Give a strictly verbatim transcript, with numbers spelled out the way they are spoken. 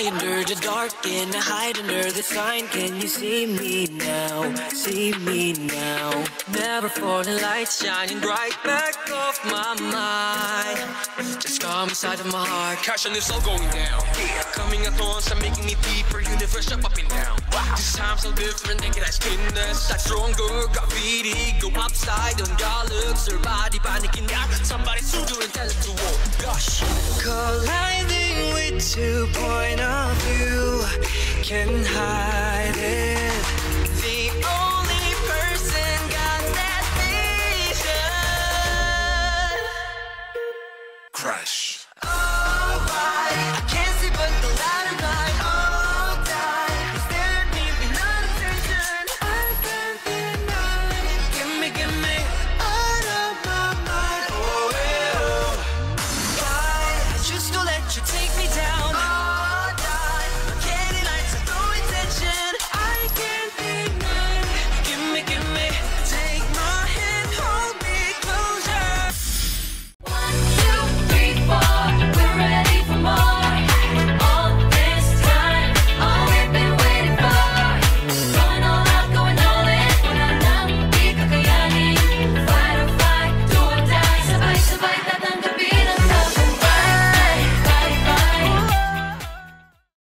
fly under the dark and I hide under the sign. Can you see me now? See me now. Never falling lights shining bright back off my mind. Just come inside of my heart. Passion is all going down. Yeah. Coming at once and making me deeper. Universe up, up and down. Wow. This time so different. Naked eyes goodness. Like stronger. Graffiti. Go upside down. Got looks. Her body panicking down. Somebody to do and tell it to walk. Gosh. Colliding with two point of view. Can't hide it. The only person got that vision. Crash.